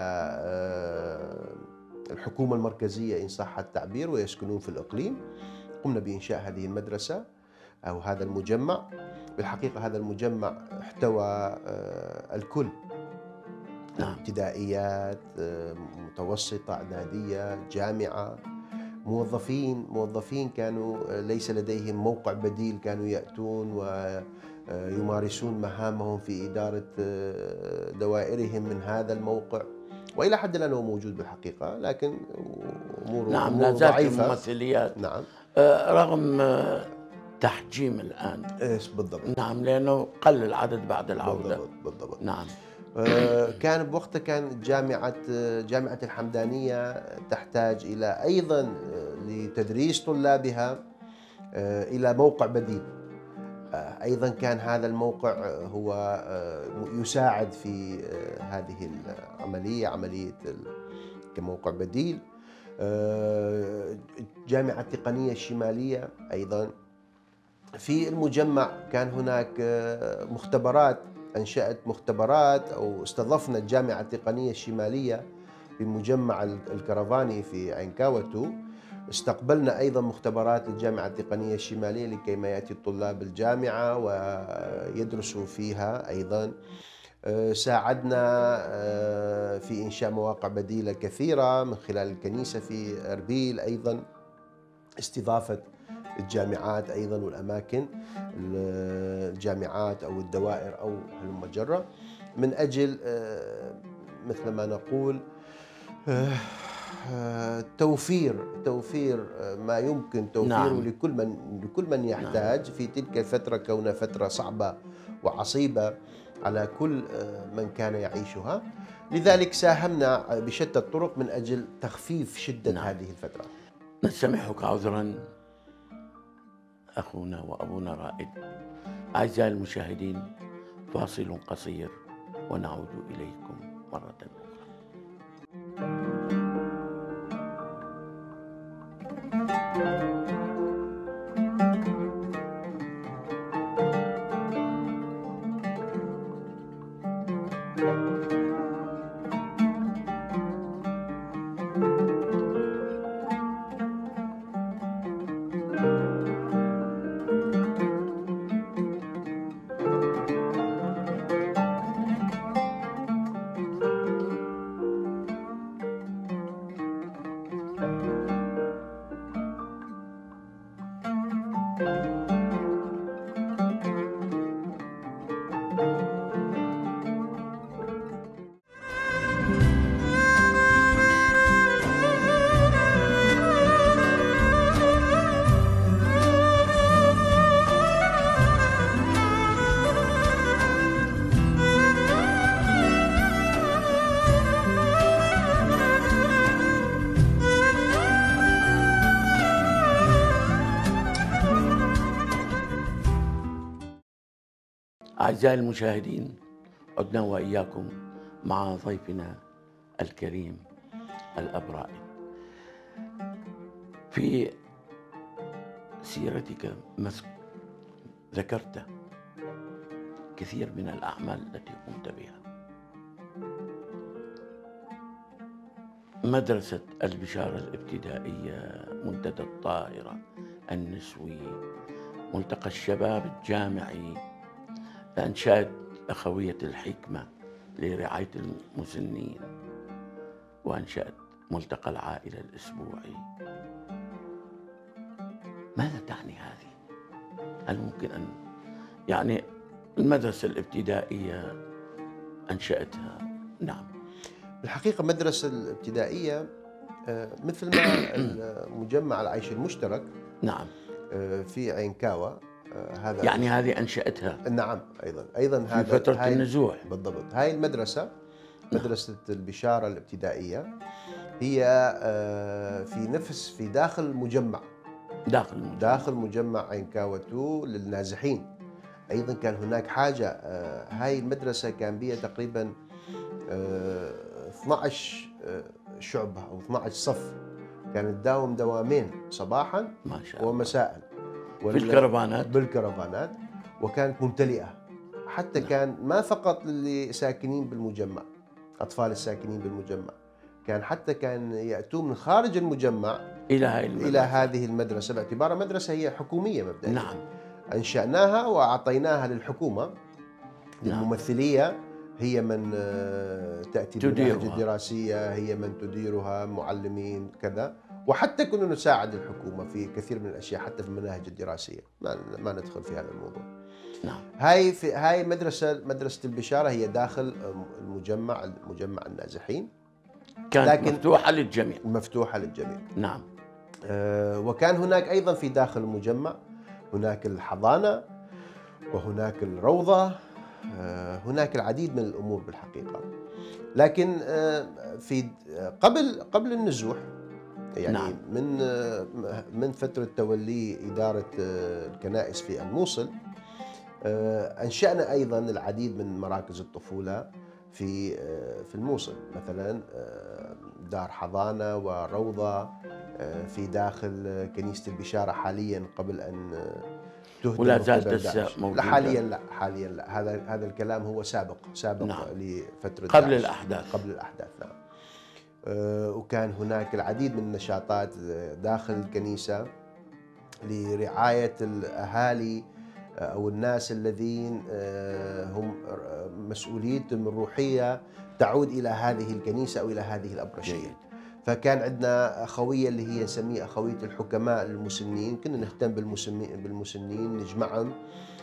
[SPEAKER 2] الحكومة المركزية إن صح التعبير ويسكنون في الإقليم. قمنا بإنشاء هذه المدرسة أو هذا المجمع. بالحقيقة هذا المجمع احتوى الكل،
[SPEAKER 1] نعم.
[SPEAKER 2] ابتدائيات، متوسطة، إعدادية، جامعة، موظفين موظفين كانوا ليس لديهم موقع بديل، كانوا يأتون ويمارسون مهامهم في إدارة دوائرهم من هذا الموقع، وإلى حد الآن هو موجود بالحقيقة، لكن أموره
[SPEAKER 1] نعم
[SPEAKER 2] أمور
[SPEAKER 1] لا زالت
[SPEAKER 2] ضعيفة.
[SPEAKER 1] الممثليات
[SPEAKER 2] نعم
[SPEAKER 1] آه رغم تحجيم الآن.
[SPEAKER 2] إيش بالضبط.
[SPEAKER 1] نعم لأنه قل العدد بعد العودة.
[SPEAKER 2] بالضبط بالضبط.
[SPEAKER 1] نعم.
[SPEAKER 2] كان بوقتها كان جامعة جامعة الحمدانية تحتاج إلى أيضا لتدريس طلابها إلى موقع بديل. أيضا كان هذا الموقع هو يساعد في هذه العملية، عملية كموقع بديل. جامعة التقنية الشمالية أيضا في المجمع كان هناك مختبرات، أنشأت مختبرات أو استضفنا الجامعة التقنية الشمالية في مجمع الكرفاني في عينكاوة اثنين. استقبلنا أيضا مختبرات للجامعة التقنية الشمالية لكي ما يأتي الطلاب الجامعة ويدرسوا فيها أيضا. ساعدنا في إنشاء مواقع بديلة كثيرة من خلال الكنيسة في أربيل، أيضا استضافة الجامعات أيضا والأماكن، الجامعات أو الدوائر أو هلم جرة، من أجل مثل ما نقول توفير توفير ما يمكن توفيره نعم. لكل من لكل من يحتاج نعم. في تلك الفترة، كونها فترة صعبة وعصيبة على كل من كان يعيشها. لذلك ساهمنا بشتى الطرق من أجل تخفيف شدة نعم. هذه الفترة.
[SPEAKER 1] نسامحك عذرا أخونا وأبونا رائد. أعزائي المشاهدين، فاصل قصير ونعود إليكم مرة أخرى. أعزائي المشاهدين، عدنا وإياكم مع ضيفنا الكريم الأب رائد. في سيرتك ذكرت كثير من الأعمال التي قمت بها. مدرسة البشارة الابتدائية، منتدى الطائرة النسوي، ملتقى الشباب الجامعي، أنشأت أخوية الحكمة لرعاية المسنين، وأنشأت ملتقى العائلة الأسبوعي. ماذا تعني هذه؟ هل ممكن أن يعني المدرسة الابتدائية أنشأتها؟ نعم.
[SPEAKER 2] بالحقيقة المدرسة الابتدائية مثل ما مجمع العيش المشترك
[SPEAKER 1] نعم
[SPEAKER 2] في عينكاوة، هذا
[SPEAKER 1] يعني هذه أنشأتها.
[SPEAKER 2] نعم أيضا أيضا
[SPEAKER 1] في هذا فترة النزوح.
[SPEAKER 2] بالضبط. هاي المدرسة مدرسة البشارة الابتدائية هي في نفس في داخل المجمع
[SPEAKER 1] داخل المجمع
[SPEAKER 2] داخل مجمع عينكاوة اثنين للنازحين. أيضا كان هناك حاجة، هاي المدرسة كان بها تقريبا اثني عشر شعبة أو اثني عشر صف، كانت تداوم دوامين صباحا
[SPEAKER 1] ما شاء الله
[SPEAKER 2] ومساء
[SPEAKER 1] في الكرفانات
[SPEAKER 2] بالكرفانات وكانت ممتلئة. حتى نعم. كان ما فقط للي ساكنين بالمجمع، أطفال الساكنين بالمجمع، كان حتى كان يأتون من خارج المجمع
[SPEAKER 1] إلى هاي المدرسة.
[SPEAKER 2] إلى هذه المدرسة، باعتبارها مدرسة هي حكومية مبدئيا.
[SPEAKER 1] نعم.
[SPEAKER 2] أنشأناها وأعطيناها للحكومة.
[SPEAKER 1] نعم.
[SPEAKER 2] الممثلية هي من تأتي بالمناهج الدراسية، هي من تديرها، معلمين كذا، وحتى كنا نساعد الحكومة في كثير من الأشياء حتى في المناهج الدراسية، ما ما ندخل في هذا الموضوع.
[SPEAKER 1] نعم.
[SPEAKER 2] هاي في هاي مدرسة مدرسة البشارة هي داخل المجمع مجمع النازحين،
[SPEAKER 1] كانت لكن مفتوحة للجميع.
[SPEAKER 2] مفتوحة للجميع.
[SPEAKER 1] نعم.
[SPEAKER 2] آه وكان هناك أيضا في داخل المجمع هناك الحضانة وهناك الروضة، آه هناك العديد من الأمور بالحقيقة. لكن آه في قبل قبل النزوح يعني نعم. من آه من فترة تولي إدارة آه الكنائس في الموصل، آه أنشأنا أيضا العديد من مراكز الطفولة في آه في الموصل، مثلا آه دار حضانة وروضة آه في داخل كنيسة البشارة حاليا، قبل أن تهدم
[SPEAKER 1] ولا زالت موجودة.
[SPEAKER 2] حاليا لا حاليا لا هذا هذا الكلام هو سابق سابق
[SPEAKER 1] نعم.
[SPEAKER 2] لفترة
[SPEAKER 1] قبل الأحداث
[SPEAKER 2] قبل الأحداث نعم. وكان هناك العديد من النشاطات داخل الكنيسة لرعاية الأهالي أو الناس الذين هم مسؤوليتهم الروحية تعود إلى هذه الكنيسة أو إلى هذه الأبرشية. فكان عندنا أخوية اللي هي نسميها أخوية الحكماء المسنين، كنا نهتم بالمسنين، نجمعهم،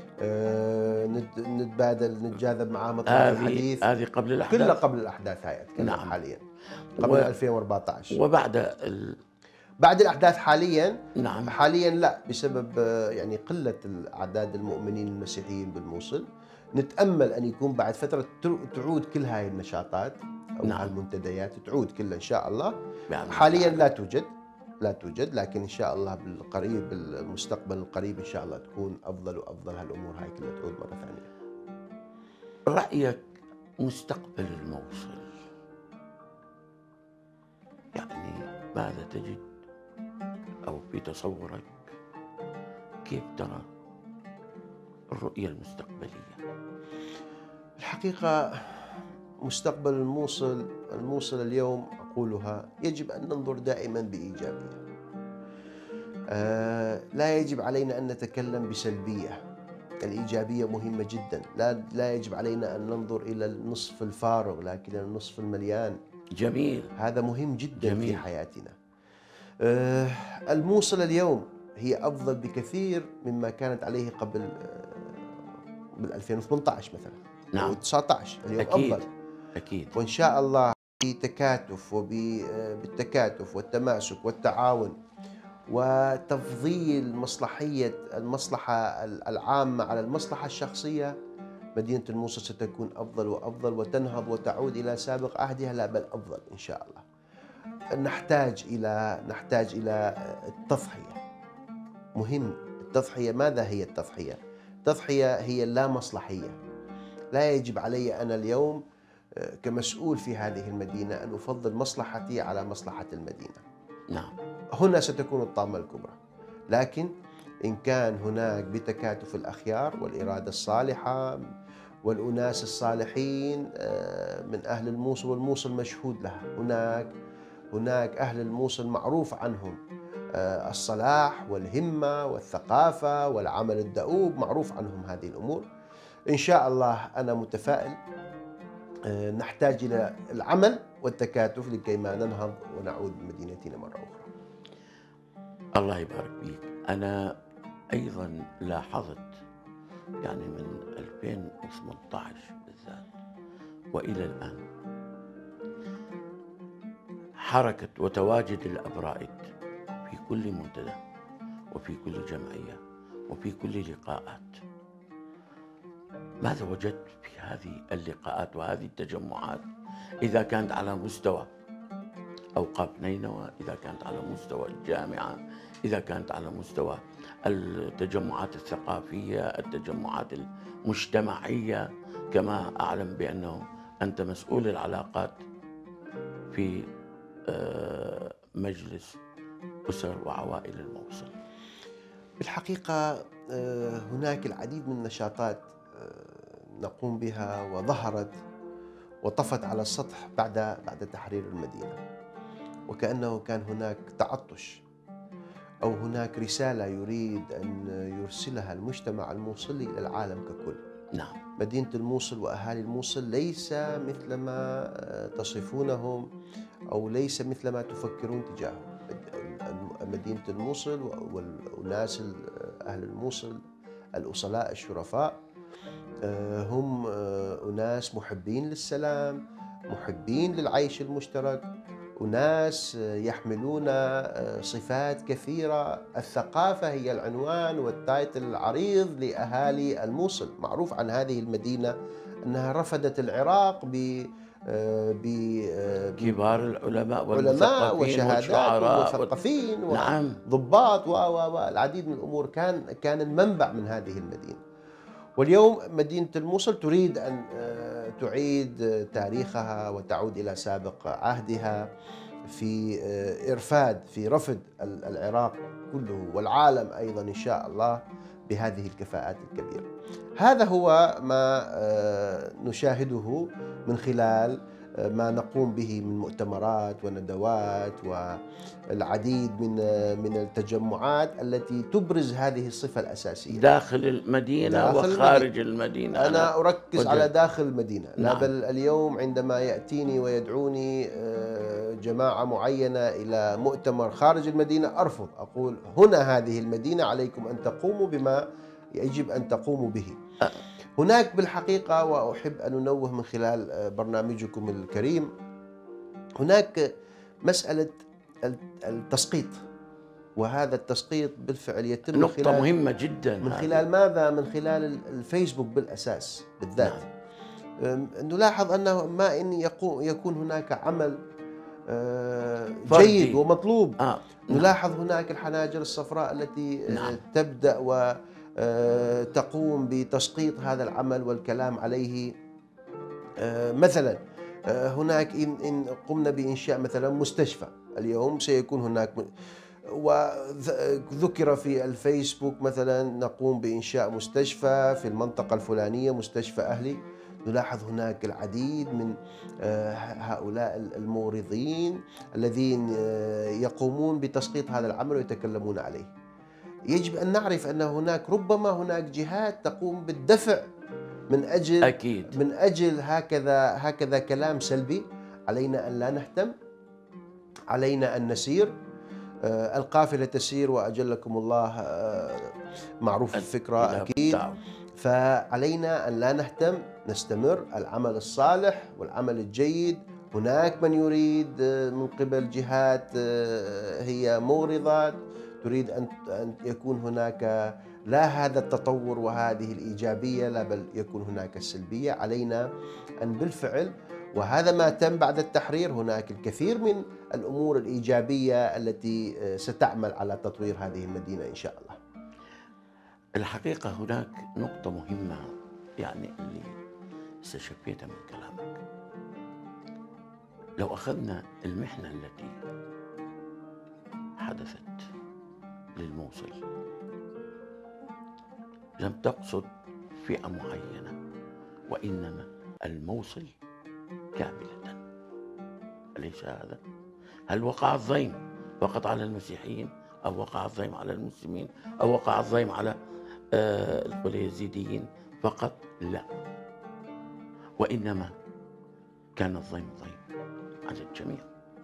[SPEAKER 2] نتبادل نتجاذب معاهم اطراف الحديث.
[SPEAKER 1] هذه قبل الأحداث،
[SPEAKER 2] كلها قبل الأحداث هاي أتكلم. نعم. حاليا قبل و... ألفين وأربعة عشر
[SPEAKER 1] وبعد ال...
[SPEAKER 2] بعد الأحداث حاليا.
[SPEAKER 1] نعم.
[SPEAKER 2] حاليا لا، بسبب يعني قلة الأعداد المؤمنين المسيحيين بالموصل. نتأمل أن يكون بعد فترة تعود كل هاي النشاطات أو نعم. المنتديات تعود كلها إن شاء الله. يعني حاليا لا توجد لا توجد لكن إن شاء الله بالقريب، بالمستقبل القريب إن شاء الله تكون أفضل وأفضل. هالأمور هاي كلها تعود مرة ثانية.
[SPEAKER 1] رأيك مستقبل الموصل، يعني ماذا تجد أو في تصورك كيف ترى الرؤية المستقبلية؟
[SPEAKER 2] الحقيقة مستقبل الموصل الموصل اليوم أقولها يجب أن ننظر دائما بإيجابية. آه لا يجب علينا أن نتكلم بسلبية. الإيجابية مهمة جدا. لا لا يجب علينا أن ننظر إلى النصف الفارغ لكن إلى النصف المليان.
[SPEAKER 1] جميل.
[SPEAKER 2] هذا مهم جدا.
[SPEAKER 1] جميل.
[SPEAKER 2] في حياتنا. آه الموصل اليوم هي أفضل بكثير مما كانت عليه قبل آه بال ألفين وثمانية عشر مثلا.
[SPEAKER 1] نعم.
[SPEAKER 2] أو تسعة عشر. اليوم
[SPEAKER 1] أكيد.
[SPEAKER 2] أفضل.
[SPEAKER 1] أكيد.
[SPEAKER 2] وإن شاء الله بتكاتف وبالتكاتف والتماسك والتعاون وتفضيل مصلحية المصلحة العامة على المصلحة الشخصية، مدينة الموصل ستكون أفضل وأفضل وتنهض وتعود إلى سابق عهدها، لا بل أفضل إن شاء الله. نحتاج إلى نحتاج إلى التضحية. مهم التضحية. ماذا هي التضحية؟ التضحية هي اللامصلحية. لا يجب علي أنا اليوم كمسؤول في هذه المدينة أن أفضل مصلحتي على مصلحة المدينة.
[SPEAKER 1] نعم.
[SPEAKER 2] هنا ستكون الطامة الكبرى. لكن إن كان هناك بتكاتف الأخيار والإرادة الصالحة والأناس الصالحين من أهل الموصل، والموصل مشهود لها، هناك هناك أهل الموصل معروف عنهم الصلاح والهمة والثقافة والعمل الدؤوب، معروف عنهم هذه الأمور. إن شاء الله أنا متفائل. نحتاج إلى العمل والتكاتف لكي ما ننهض ونعود مدينتنا مرة أخرى.
[SPEAKER 1] الله يبارك فيك. أنا أيضا لاحظت يعني من ألفين وثمانية عشر بالذات وإلى الآن حركة وتواجد الأبرائد في كل منتدى وفي كل جمعية وفي كل لقاءات. ماذا وجدت في هذه اللقاءات وهذه التجمعات، إذا كانت على مستوى أوقاف نينوى، إذا كانت على مستوى الجامعة، إذا كانت على مستوى التجمعات الثقافية، التجمعات المجتمعية، كما أعلم بأنه أنت مسؤول العلاقات في مجلس أسر وعوائل الموصل.
[SPEAKER 2] بالحقيقة هناك العديد من النشاطات نقوم بها وظهرت وطفت على السطح بعد بعد تحرير المدينة، وكأنه كان هناك تعطش أو هناك رسالة يريد أن يرسلها المجتمع الموصلي إلى العالم ككل.
[SPEAKER 1] نعم.
[SPEAKER 2] مدينة الموصل وأهالي الموصل ليس مثل ما تصفونهم أو ليس مثل ما تفكرون تجاههم. مدينة الموصل والناس أهل الموصل الأصلاء الشرفاء هم أناس محبين للسلام، محبين للعيش المشترك، أناس يحملون صفات كثيرة. الثقافة هي العنوان والتايتل العريض لأهالي الموصل. معروف عن هذه المدينة أنها رفدت العراق ب
[SPEAKER 1] كبار العلماء
[SPEAKER 2] والمثقفين وشهادات ومثقفين
[SPEAKER 1] و... نعم.
[SPEAKER 2] وضباط والعديد من الأمور. كان كان المنبع من هذه المدينة. واليوم مدينة الموصل تريد أن تعيد تاريخها وتعود إلى سابق عهدها في إرفاد في رفد العراق كله والعالم أيضا إن شاء الله بهذه الكفاءات الكبيرة. هذا هو ما نشاهده من خلال ما نقوم به من مؤتمرات وندوات والعديد من من التجمعات التي تبرز هذه الصفة الأساسية
[SPEAKER 1] داخل المدينة
[SPEAKER 2] داخل
[SPEAKER 1] وخارج المدينة.
[SPEAKER 2] أنا أركز
[SPEAKER 1] وجد.
[SPEAKER 2] على داخل المدينة. لا
[SPEAKER 1] نعم.
[SPEAKER 2] بل اليوم عندما يأتيني ويدعوني آه، جماعة معينة إلى مؤتمر خارج المدينة أرفض، أقول هنا هذه المدينة، عليكم أن تقوموا بما يجب أن تقوموا به. هناك بالحقيقة، وأحب أن أنوه من خلال برنامجكم الكريم، هناك مسألة التسقيط، وهذا التسقيط بالفعل يتم من
[SPEAKER 1] نقطة
[SPEAKER 2] خلال
[SPEAKER 1] مهمة جدا.
[SPEAKER 2] من خلال ماذا؟ من خلال الفيسبوك بالأساس بالذات. نعم. نلاحظ أنه ما إن يكون هناك عمل جيد ومطلوب، آه. نلاحظ هناك الحناجر الصفراء التي نعم. تبدأ وتقوم بتسقيط هذا العمل والكلام عليه. مثلا هناك إن قمنا بإنشاء مثلا مستشفى اليوم، سيكون هناك وذكر في الفيسبوك مثلا نقوم بإنشاء مستشفى في المنطقة الفلانية، مستشفى أهلي. نلاحظ هناك العديد من هؤلاء المورضين الذين يقومون بتسقيط هذا العمل ويتكلمون عليه. يجب أن نعرف أن هناك ربما هناك جهات تقوم بالدفع من أجل أكيد. من أجل هكذا هكذا كلام سلبي. علينا أن لا نهتم، علينا أن نسير. القافلة تسير وأجلكم الله، معروف الفكرة أكيد. فعلينا أن لا نهتم، نستمر العمل الصالح والعمل الجيد. هناك من يريد من قبل جهات هي مغرضات تريد أن يكون هناك لا هذا التطور وهذه الإيجابية، لا بل يكون هناك السلبية. علينا أن بالفعل، وهذا ما تم بعد التحرير، هناك الكثير من الأمور الإيجابية التي ستعمل على تطوير هذه المدينة إن شاء الله.
[SPEAKER 1] الحقيقة هناك نقطة مهمة يعني اللي استشفيتها من كلامك. لو أخذنا المحنة التي حدثت للموصل، لم تقصد فئة معينة، وإنما الموصل كاملة. أليس هذا؟ هل وقع الضيم فقط على المسيحيين، أو وقع الضيم على المسلمين، أو وقع الضيم على آه اليزيديين فقط؟ لا، وإنما كان الضيم ضيم على الجميع.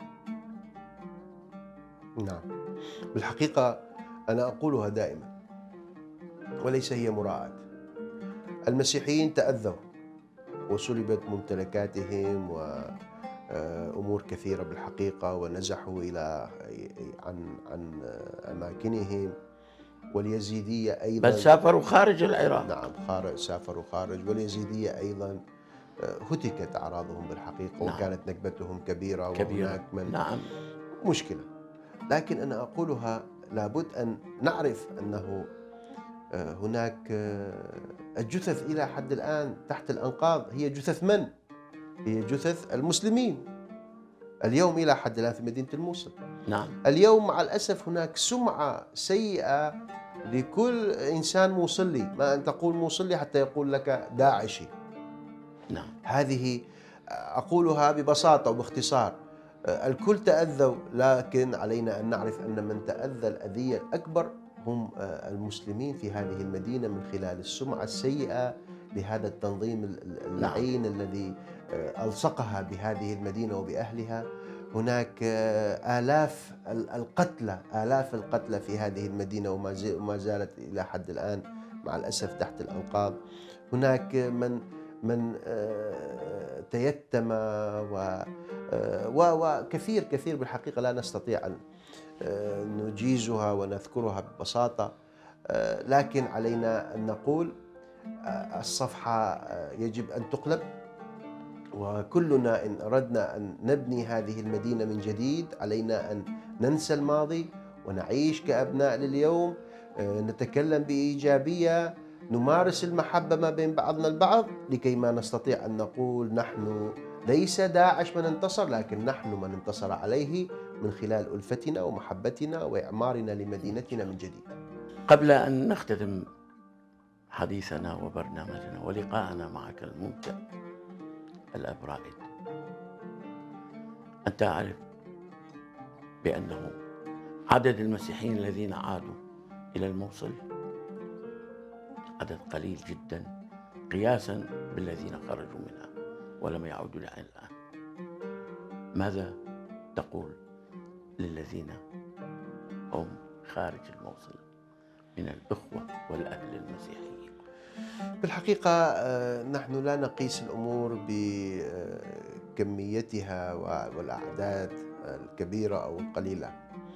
[SPEAKER 2] نعم، بالحقيقة أنا أقولها دائما وليس هي مراعاة. المسيحيين تأذوا وسلبت ممتلكاتهم وأمور كثيرة بالحقيقة، ونزحوا إلى عن عن أماكنهم. واليزيدية أيضا
[SPEAKER 1] بل سافروا خارج العراق.
[SPEAKER 2] نعم، خارج سافروا خارج. واليزيدية أيضا هتكت أعراضهم بالحقيقة. نعم. وكانت نكبتهم كبيرة, كبيرة. وهناك من
[SPEAKER 1] نعم.
[SPEAKER 2] مشكلة. لكن أنا أقولها لابد أن نعرف أنه هناك الجثث إلى حد الآن تحت الأنقاض. هي جثث من؟ هي جثث المسلمين اليوم إلى حد الآن في مدينة الموصل.
[SPEAKER 1] نعم.
[SPEAKER 2] اليوم مع الأسف هناك سمعة سيئة لكل إنسان موصلي، ما أن تقول موصلي حتى يقول لك داعشي.
[SPEAKER 1] نعم.
[SPEAKER 2] هذه أقولها ببساطة وباختصار. الكل تأذوا، لكن علينا أن نعرف أن من تأذى الأذية الأكبر هم المسلمين في هذه المدينة من خلال السمعة السيئة لهذا التنظيم اللعين. نعم. الذي ألصقها بهذه المدينة وبأهلها. هناك آلاف القتلى آلاف القتلى في هذه المدينة وما زالت إلى حد الآن مع الأسف تحت الأنقاض. هناك من من تيتم وكثير كثير بالحقيقة لا نستطيع أن نجيزها ونذكرها ببساطة. لكن علينا أن نقول الصفحة يجب أن تقلب، وكلنا إن أردنا أن نبني هذه المدينة من جديد علينا أن ننسى الماضي ونعيش كأبناء لليوم، نتكلم بإيجابية، نمارس المحبة ما بين بعضنا البعض، لكي ما نستطيع أن نقول نحن ليس داعش من انتصر، لكن نحن من انتصر عليه من خلال ألفتنا ومحبتنا وإعمارنا لمدينتنا من جديد.
[SPEAKER 1] قبل أن نختتم حديثنا وبرنامجنا ولقاءنا معك الممتع الأب رائد، أن تعرف بأنه عدد المسيحيين الذين عادوا إلى الموصل عدد قليل جدا قياسا بالذين خرجوا منها ولم يعودوا لها الآن. ماذا تقول للذين هم خارج الموصل من الإخوة والأهل المسيحيين؟
[SPEAKER 2] بالحقيقة نحن لا نقيس الأمور بكميتها والأعداد الكبيرة أو القليلة.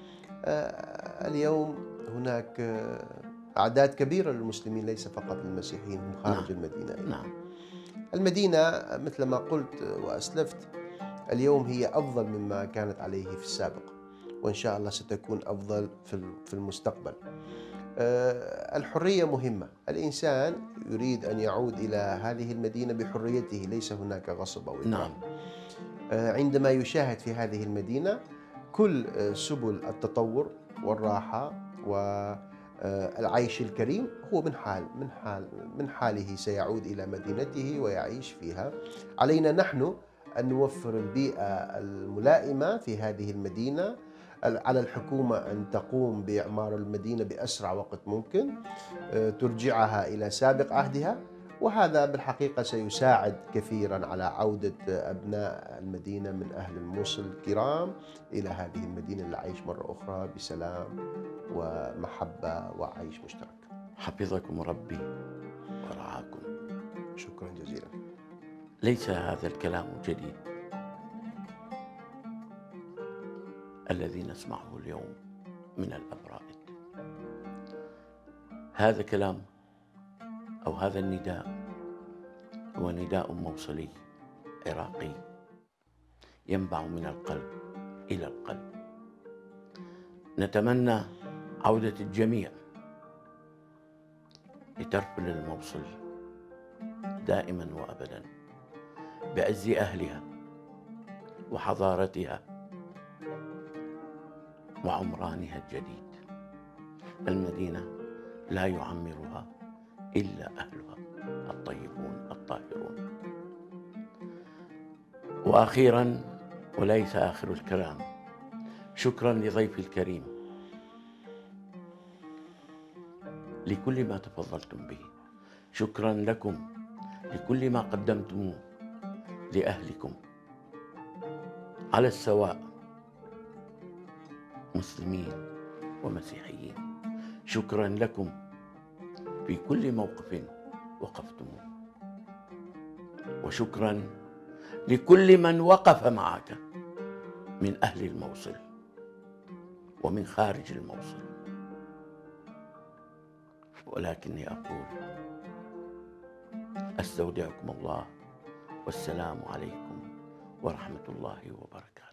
[SPEAKER 2] اليوم هناك أعداد كبيرة للمسلمين، ليس فقط للمسيحيين هم خارج
[SPEAKER 1] نعم.
[SPEAKER 2] المدينة.
[SPEAKER 1] نعم.
[SPEAKER 2] المدينة مثل ما قلت وأسلفت اليوم هي أفضل مما كانت عليه في السابق، وإن شاء الله ستكون أفضل في المستقبل. الحرية مهمة، الإنسان يريد أن يعود إلى هذه المدينة بحريته، ليس هناك غصب أو إكراه.
[SPEAKER 1] نعم.
[SPEAKER 2] عندما يشاهد في هذه المدينة كل سبل التطور والراحة والعيش الكريم، هو من حال من حال من حاله سيعود إلى مدينته ويعيش فيها. علينا نحن أن نوفر البيئة الملائمة في هذه المدينة. على الحكومة أن تقوم بإعمار المدينة بأسرع وقت ممكن، ترجعها إلى سابق عهدها، وهذا بالحقيقة سيساعد كثيرا على عودة أبناء المدينة من أهل الموصل الكرام إلى هذه المدينة للعيش مرة أخرى بسلام ومحبة وعيش مشترك.
[SPEAKER 1] حفظكم ربي ورعاكم.
[SPEAKER 2] شكرا جزيلا.
[SPEAKER 1] ليس هذا الكلام جديد الذي نسمعه اليوم من الأبرائد. هذا كلام أو هذا النداء هو نداء موصلي عراقي ينبع من القلب إلى القلب. نتمنى عودة الجميع لترفل الموصل دائما وأبدا بعز أهلها وحضارتها وعمرانها الجديد. المدينة لا يعمرها إلا أهلها الطيبون الطاهرون. وأخيرا وليس آخر الكلام، شكرا لضيفي الكريم لكل ما تفضلتم به، شكرا لكم لكل ما قدمتموه لأهلكم على السواء، مسلمين ومسيحيين. شكرا لكم في كل موقف وقفتموه، وشكرا لكل من وقف معك من أهل الموصل ومن خارج الموصل. ولكني أقول أستودعكم الله، والسلام عليكم ورحمة الله وبركاته.